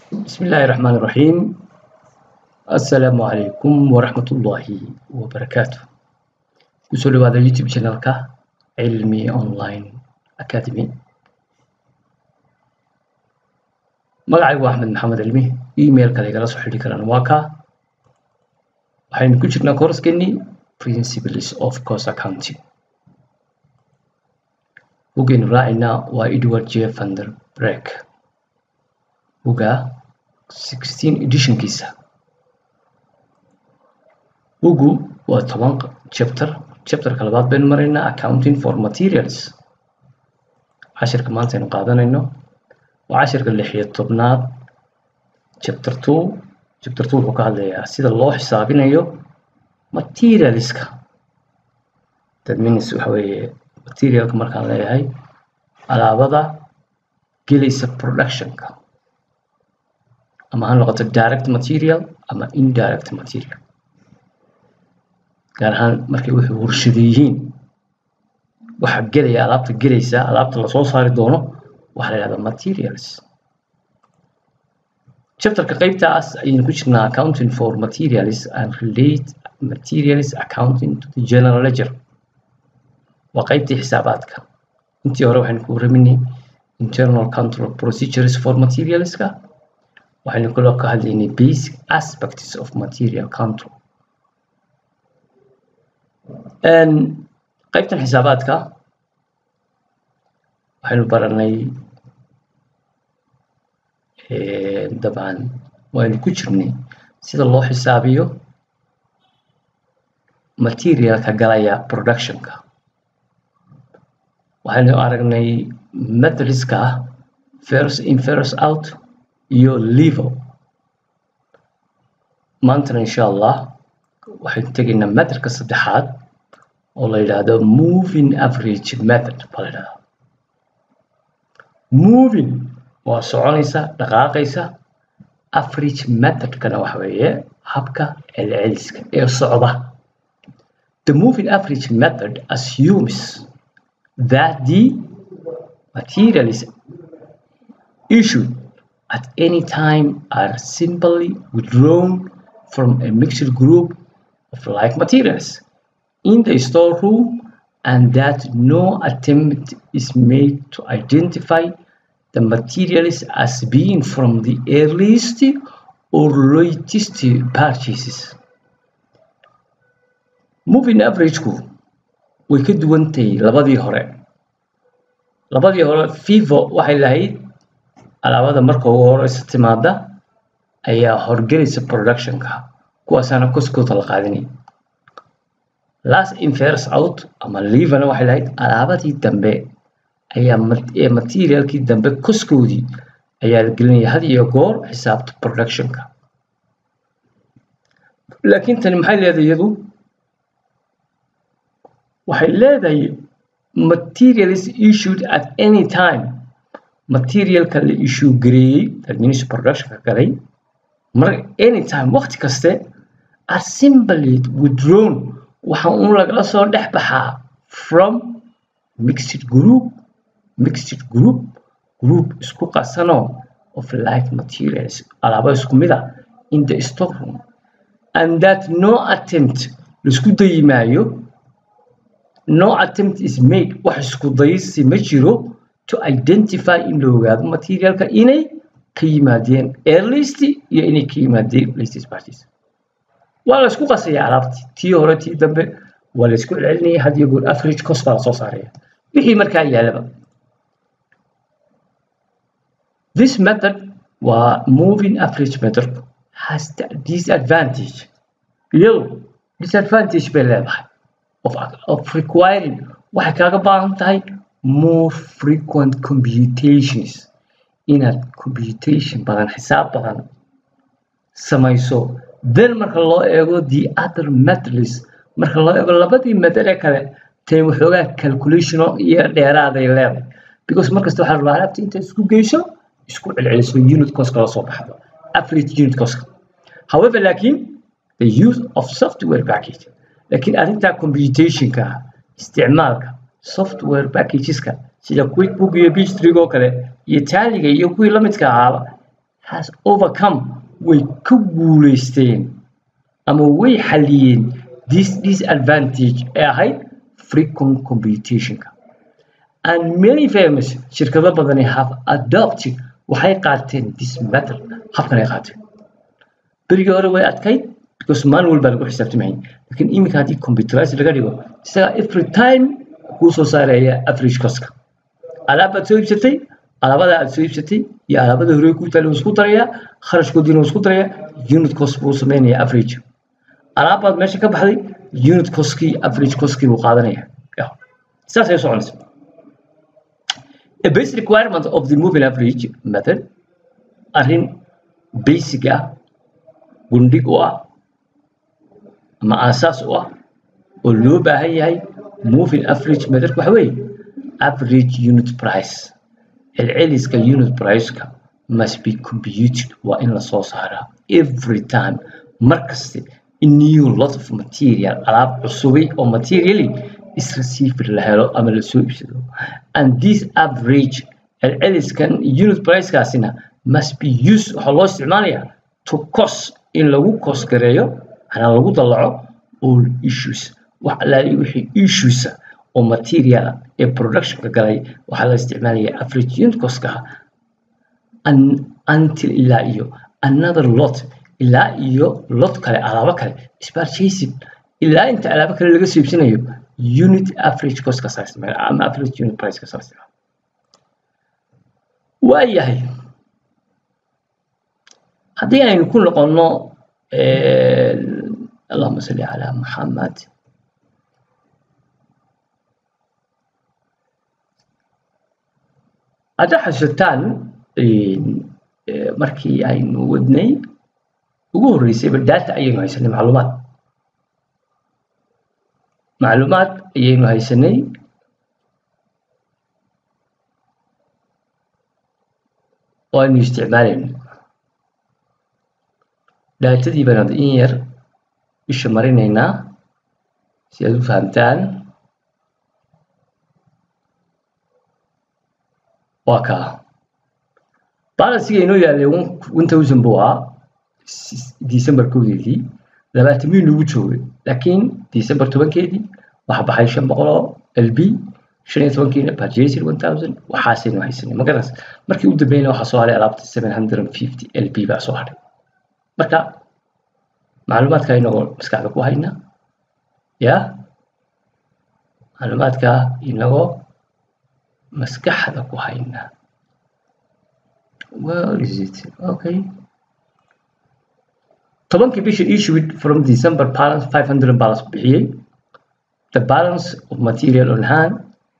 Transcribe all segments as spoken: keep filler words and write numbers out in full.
بسم الله الرحمن الرحيم. السلام عليكم ورحمة الله وبركاته. وصلوا هذا يوتيوب channel علمي أونلاين أكاديمي. magacaygu waa Axmed Maxamed Cilmi. Emailka lagala soo xidhi karaan waa ka. Waxaynu ku jirnaa koorskeennii Principles of Cost Accounting. Buggaynu raacaynaa waa Edward J. van der Breek. Bugga sixteen editionkiisa. Buggu waa toban chapter. Chapterka labaad baynu maraynaa Accounting for Materials. Cashirka maanta aynu qaadanayno waa cashirka lix iyo tobnaad. Chapter two. Chapter two wuxuu ka hadlayaa sida loo xisaabinayo materialska. That means waxa weeye materialka markaan leeyahay alaabada gelaysa productionka. ama ha noqoto direct material ama indirect material. gaar ahaan markay wixii warshado yihiin waxa gelaya alaabta gelaysa alaabta la soo saari doono waxa la yiraahdaa materials. chapterka qaybtaas ayaynu ku jirnaa accounting for materials and relate materials accounting to the general ledger. waa qaybtii xisaabaadka. intii hore waxaynu ku waraminay internal control procedures for materialska. waxaynu kaloo ka hadlaynay basic aspects of material control. qaybtan xisaabaadka waxaynu baranay dabcan waynu ku jirnay sida loo xisaabiyo materialka galaya productionka. waxaynu aragnay methodska first in first out iyo level. maantana insha allah waxaynu tegaynaa methodka saddexaad oo la yidhaahdo moving average method baa la yidhahdaa. moving waa soconaysa dhaqaaqaysa. average methodkana waxa weeye habka celceliska ee socda. The moving average method assumes that the material is issued at any time are simply withdrawn from a mixed group of like materials in the storeroom and that no attempt is made to identify the materials as being from the earliest or latest purchases. Moving average-ku way ka duwan tahay labadii hore. labadii hore FIFO waxay lahayd alaabada marka ugu horeysa timaada ayaa horgelaysa productionka. kuwaasaana koskooda la qaadanay. last in first out ama leavana waxay lahayd alaabadii dambe ayaa ee materialkii dambe koskoodii ayaa la gelinaya had iyo goor xisaabta productionka. laakiin tani maxay leedahay iyadu? waxay leedahay materials issued at any time. materialka la issue gareeyay that means productionka galay mar anytime waqti kaste are simply withdrawn waxa uu lagala soo dhex baxaa from mixed group mixed group group isku qasano of like materials alaabo isku mid ah in the storeroom and that no attempt isku dayimaayo no attempt is made wax isku daysi ma jiro to identify in la ogaado materialka inay ka yimaadeen earliest iyo inay ka yimaadeen latest parties. waa la isku qasaya alaabtii tii hore tii dambe waa la isku celinaya had iyo goor average cost baa la soo saaraya wixii markaa yaalaba. This method waa moving average method has the disadvantage iyado disadvantage bay leedahay of, of requiring waxay kaaga baahan tahay more frequent computations inaad computation badan xisaab badan samayso then marka loo eego the other methods marka loo eego labadii method ee kale tay waxoogaa calculation iyo dheeraaday leedahay because markasta waxaa la rabaa alaabta inta isku geyso isku celceliso unit cost kala soo baxdo average unit cost. however laakiin the use of software package laakiin arrinta computationka isticmaalka software packageska sida QuickBook iyo Peachtree oo kale iyo Tally iyo kuwii la midka ahaa has overcome way ku guuleysteen ama way xaliyeen this disadvantage ee ahayd frequent competitionka. And many famous shirkado badani have adopted waxay qaateen this method habkan ay qaateen. berigii hore way adkayd because manual baa lagu xisaabtamay laakiin iminka haddii computerized laga dhigo isaga every time kuu soo saaraya average cost-ka. alaabaad soo iibsatay alaabada aad soo iibsatay iyo alaabada hore ku taal isku daraya kharashkoodina isku daraya unit cost buu sameynaya average. alaabaad meesha ka baxday unit cost-kii average cost-kii buu qaadanaya. saas ay soconaysa. A basic requirement of the moving average method arrin basic ah gundhig u ah ama aasaas u ah oo loo baahan yahay moving average method waxa weeye average unit price. العليسكا unit price ka must be computed waa in la soo saaraa every time markasta in new lot of material alaab cusubay oo materially is received la helo ama la soo iibsado. And this average العليسكا unit price kaasina must be used waxaa loo isticmaalayaa to cost in lagu cost gareeyo ana lagu dalaco all issues wax alaali wixii issues oo material ee production ka galay waxa la isticmaalaya average unit cost ka until ilaa iyo another lot ilaa iyo lot kale alaabo kale is purchased ilaa inta alaabo kale laga soo iibsanayo unit average cost ka saarsan ama average unit price ka saarsan. waayahay haddii aynu ku noqono allahumma salli ala muhammad هذا حسيتان markii aynu wadnay ugu horeysay data ayaynu haysanay macluumaad macluumaad ayaynu haysanay oo aynu isticmaalayno datadii baan in yar isha marinaynaa si aad u fahamtaan. وكا بالانسيga inoo yaalay one thousand buu ahaa December kowdeedii labaatan lagu joogay laakiin December tobankeedii waxa baxay shan boqol oo L B shan iyo tobankiina purchase one thousand waxaasaynu haysanay magaras markii u dambeeyay waxa soo haray alaabta seven hundred fifty L B baa soo haray. marka macluumaadka inoo maskaxda ku hayna ya macluumaadka inoo maskaxda ku hayna. where is it okay tobankii bishii issued from December balance five hundred balance bixiyay the balance of material on hand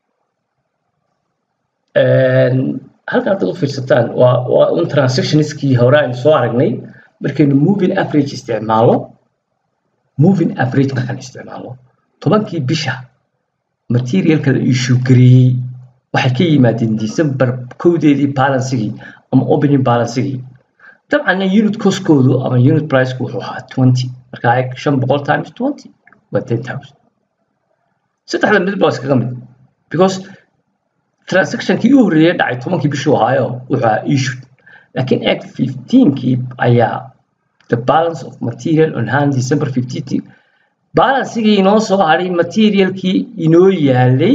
and halka aad u fiirsataan waa waa un transactionskii hore aynu soo aragnay markaynu moving average isticmaalo moving average markaan isticmaalo tobankii bisha materialka la issue gareeyay waxay ka yimaadeen December kowdeedii balancegii ama opening balancegii. dabcan unit cost koodu ama unit price ku wuxuu ahaa twenty marka ay shan boqol times twenty waa ten thousand. saddexda mid baa iskaga mid because transaction kii u horeeyay dhacay tobankii bishii ahaayo wuxuu issued laakiin act fifteen kii ayaa the balance of material on hand December fifteenth balancegii inoo soo haray materialkii inoo yaalay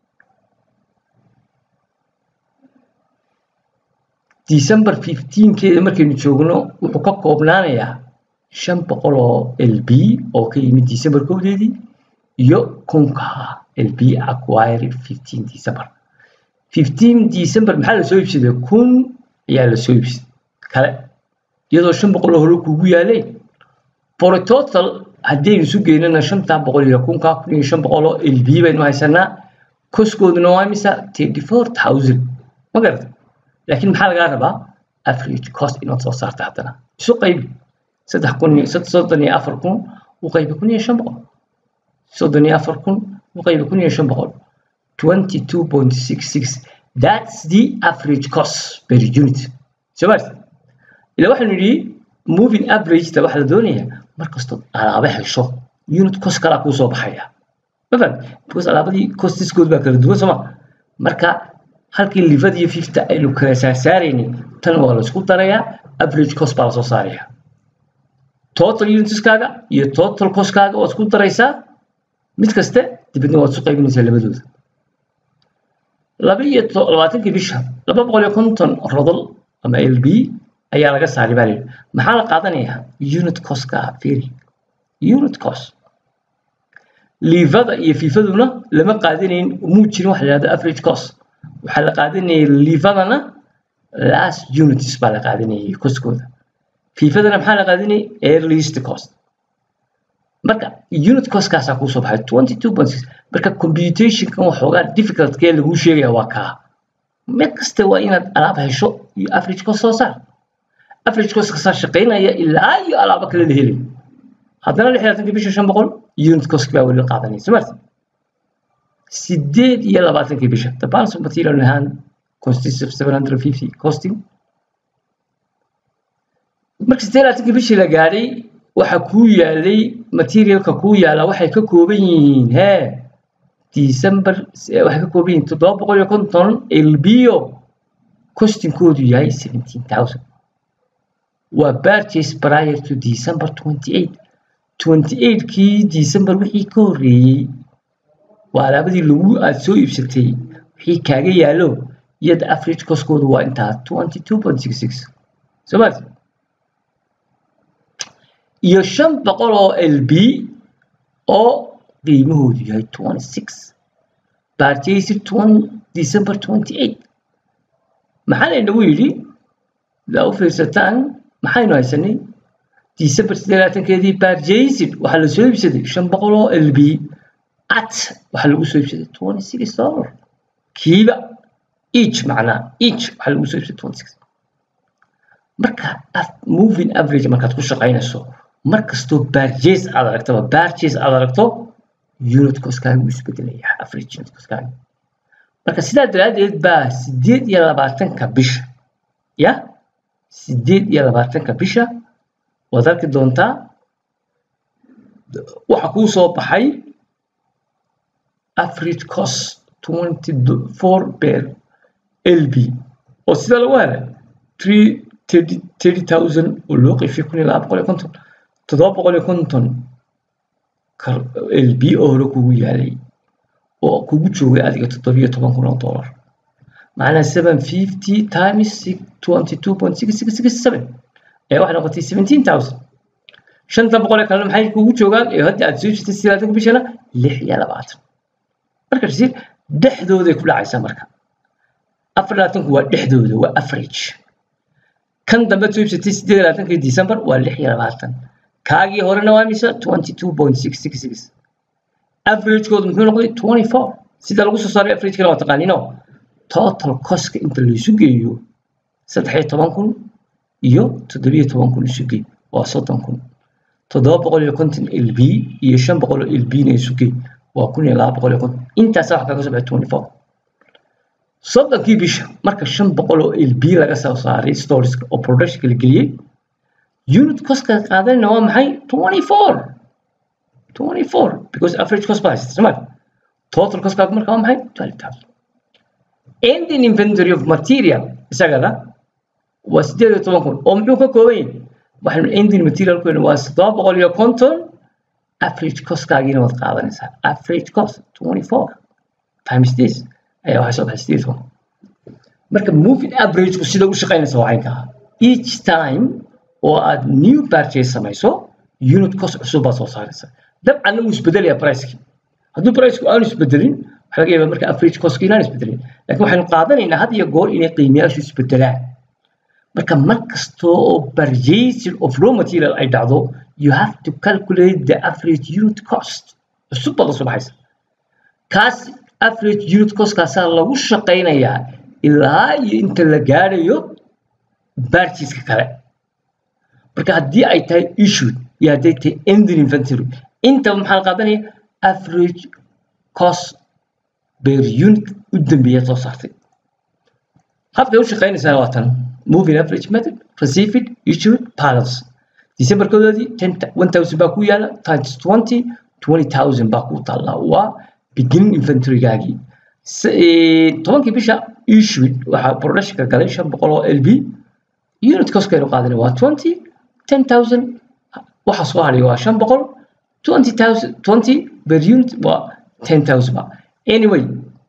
December fifteenth keeda markaynu joogno wuxuu ka koobnaanayaa shan boqol oo L B oo ka yimid December kowdeedii iyo kunka L B acquired fifteen December. fifteen December maxaa la soo iibsaday kun ayaa la soo iibsaday kale iyadoo shan boqol oo hore kugu yaalay for a total haddii isu geynana shanta boqol iyo kunka kun iyo shan boqol oo L B baynu haysanaa koskooduna waa imisa thirty-four thousand ma garatay. laakiin maxaa laga rabaa average cost inaad soo saarto haddana isu qaybi saddex kun soddon iyo afar kun u qaybi kun iyo shan boqol soddon iyo afar kun u qaybi kun iyo shan boqol twenty-two point six six that's the average cost per unit. Shabas ila waxaan nidhi moving average ta waxa la doonayaa markastoo alaaba hesho unit cost kala ku soo baxaya ma faham because alaabadii costiskood baa kala duwan soma marka halkii livadiyo fifty aynu kala saarayni tan waa la isku darayaa average cost baa la soo saaraya total units kaaga iyo total cost kaaga waad isku daraysaa mid kaste dibadna waad isu qaybinaysaa labadooda laba iyo labaatankii bisha laba boqol iyo konton rodol ama L B ayaa laga saaray baa leeyahay maxaa la qaadanayaa unit cost ka fiiri unit cost liivada iyo fiifaduna lama qaadanayn muu jirin wax la yiraahdo average cost waxa la qaadanayay liivadana last units baa la qaadanayay costkooda fiifadana maxaa la qaadanayay earliest cost marka unit cost kaasa ku soo baxay twenty-two point six marka computation kan waxoogaa difficult kee lagu sheegaya waa ka mid kasta waa inaad alaab hesho iyo average cost soo saar average cost ka shaqeynaya ilaa iyo alaab kale la helay haddana lix iyo labaatan bisha shan boqol unit cost baa wali qaadanaysa marka sideed iyo labaatan bisha the balance of material in hand consists of seven hundred fifty costing marka sideed iyo labaatan bisha la gaaray waxa ku yaalay materialka ku yaala waxay ka kooban yihiin he December waxay ka kooban yihiin toddoba boqol iyo konton L B O costing koodu yahay seventeen thousand wa purchase prior to December twenty-eight twenty-eight kii December wixii ka horeeyay waa alaabadii lagu aad soo iibsatay wixii kaaga yaalo iyada average cost koodu waa inta twenty-two point six six soo iyo shan boqol oo L B oo qiimahoodu yahay twenty-six purchase December twenty-eight maxaa la inagu yidhi la u fiirsataan maxaynu haysanay December sideed iyo labaatan-keedii purchase waxaa la soo iibsaday shan boqol oo L B at waxaa lagu soo iibsaday twenty-six dollars kiiba each macnaa each waxaa lagu soo iibsaday twenty-six marka moving average markaad ku shaqaynayso markastoo purchase aad aragto purchase aad aragto unit cost kaaga wuu isbedelaya average unit cost kaaga marka sidaa daraadeed baa sideed iyo labaatanka bisha ya sideed iyo labaatanka bisha waad arki doontaa waxa kuu soo baxay average cost twenty-four per L B oo sida lagu helay thirty thousand oo loo qeybiyay kun iyo laba boqol iyo konton toddoba boqol iyo konton L B oo hore kugu yaalay oo kugu joogay adiga toddoba iyo toban kun oo dollar macnaa seven fifty times twenty-two point six six six seven ee waxay noqotay seventeen thousand shanta boqol ee kale maxay kugu joogaan ee hadda aad soo jirtay sidaatan bishana lix iyo labaatan marka rasiid dhexdooda ku dhacaysa marka afar iyo labaatan waa dhexdooda waa average kan dambe soo jirtay sideed iyo labaatan December waa lix iyo labaatan kaagii horena waa mise twenty-two point six six six average koodu muxuu noqday twenty-four sida lagu soo saaray average kala taqaanino total cost ka inta la isu geeyo saddex iyo toban kun iyo toddoba iyo toban kun isu geey waa soddon kun toddoba boqol iyo konton L B iyo shan boqol L B na isu geey waa kun iyo laba boqol iyo konton intaas wax kaga soo baxay twenty-four soddonkii bisha marka shan boqol oo L B laga soo saaray stores oo production la geliyay unit cost ka qaadanayna waa maxay twenty-four twenty-four because average cost price smart total cost ka marka waa maxay twelve thousand ending inventory of material isagana waa sideed iyo toban kun oo muxuu ka kooban yahay waxaan ending material ku waa toddoba boqol iyo konton average cost kaagina waad qaadanaysaa average cost twenty-four times this ayaa waxay soo baxay sideed iyo toban marka moving average ku sida u shaqaynaysa waa aynka each time oo aad new purchase samayso unit cost cusub baa soo saaraysa dabcan uu isbedelaya price-ki hadduu price-ku aanu isbedelin waxa laga yaabaa marka average cost inaan isbedelin laakiin waxaynu qaadanaynaa had iyo goor inay qiimayaashu isbedelaan marka markasta oo purchase of raw material ay dhacdo you have to calculate the average unit cost cusub baa soo baxaysa kaas average unit cost kaasa lagu shaqaynayaa ilaa iyo inta la gaarayo purchase-ka kale marka haddii ay tahay issued iyo hadday tahay ending inventory inta maxaa la qaadanaya average cost per unit u dambeeya soo saartay habkay u shaqaynaysaa waa tan moving average method received issued balance December koodii one thousand baa ku yaala times twenty twenty thousand baa ku taala waa beginning inventory gaagi tobankii bisha issued waxa production ka galay shan boqol oo L B unit cost كانوا قاعدين هو twenty ten thousand وحصوا عليه هو شن بقول twenty thousand twenty per unit و ten thousand بقى anyway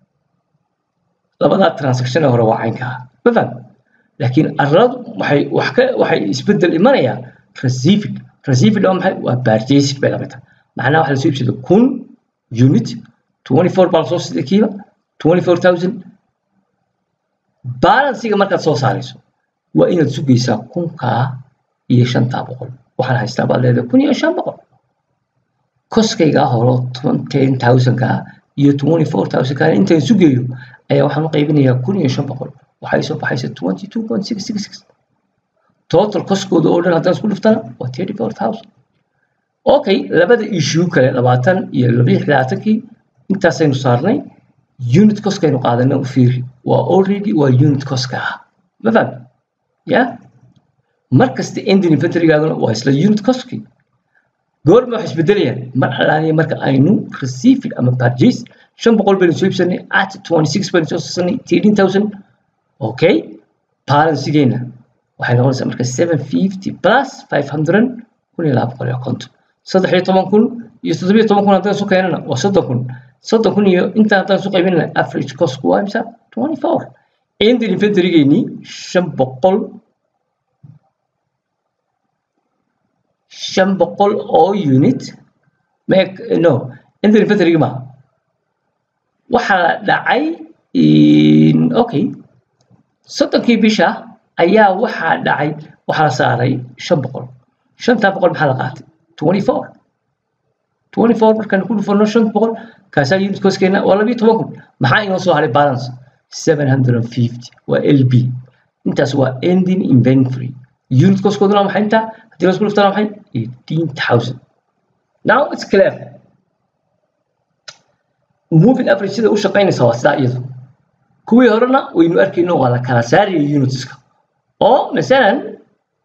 لبدا transaction هو روعين كها بفهم لكن الرد وحي وحكا وحي يسبدل إيمانيا receiving receiving لهم حي وبارجيس بلامتها معناه واحد يسوي بشيء كون unit twenty-four بالصوص الكيبة twenty-four thousand balance يجمع كات صوص عليه وإن تسوق يسا كون كا يشان تابقول وحنا هيستقبل هذا كون يشان بقول كوس كيجا هو ten thousand كا ي twenty-four thousand كا أنت تسوقيه أيه وحنا قيبين يا كون يشان بقول وحيسو بحيث twenty-two point six six six total cost code order هذا كله فتنا و thirty-four thousand أوكي لبدأ issue كله لبعتن يلبيه ثلاثة أنت سينصارني unit cost كانوا قاعدين وفير و already و unit cost كها بفهم يا مركز end inventory قاعدين واسلا unit cost كي قول ما حس بدليا مر على مركز أينو receive أما purchase شن بقول بنسوي بسني at twenty-six point سني thirteen thousand أوكي balance جينا وحنا نقول مركز seven fifty plus five hundred كل لا بقول يا كنت صدق حي طبعا كل يستطيع طبعا كل هذا سوق هنا وصدق كل صدق كل أنت هذا سوق يبين average cost كوا مثلا twenty-four end inventory جيني شن بقول شن بقول all unit make no end inventory ما وحلا دعي in أوكي صدقي بيشة أيها واحد دعي وحلا صاري شن بقول شن تبقول بحلقات twenty-four twenty-four كان كل فرنا شن بقول كاسا unit cost كنا ولا بيتوقف محاين وصوا على balance seven hundred fifty و L B أنت سوا ending inventory unit cost كودنا محاين أنت هتيجي نقول فترة محاين eighteen thousand now it's clear moving average كده وش قيني سوا سائد كوي هرنا وإنه أركينه على كاساري units أو مثلا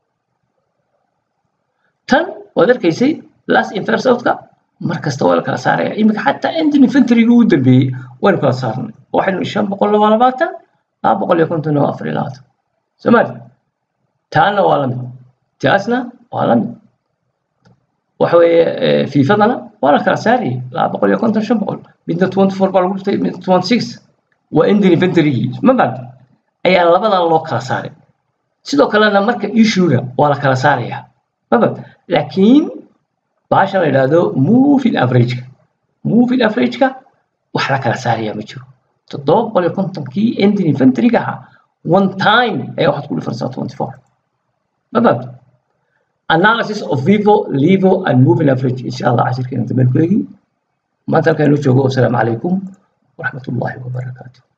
تن وذلك يصير last in first out كا مركز طوال كاساري إنك حتى end inventory جود بي وين كاسارنا واحد من الشام بقول له ولا باتا لا بقول لكم تنو أفريلات سمعت تانا ولا تاسنا ولا وحوي في فضلنا ولا كاساري لا بقول لكم تنو شام بقول بدنا twenty-four بقول بدنا twenty-six وإند inventory ما بعد أي الله بدل الله كاساري sidoo kalena marka issue-ga waa la kala saaraya mabad laakiin baasha la yiraahdo moving average-ka moving average-ka wax la kala saaraya ma jiro toddoba boqol iyo konton kii end inventory-ga one time ayaa waxaad ku dhifarsaa twenty-four mabad analysis of vivo levo and moving average insha Allah cashirkeena dambe ku eegi maanta halkaan u joogo assalaamu calaykum ورحمة الله وبركاته.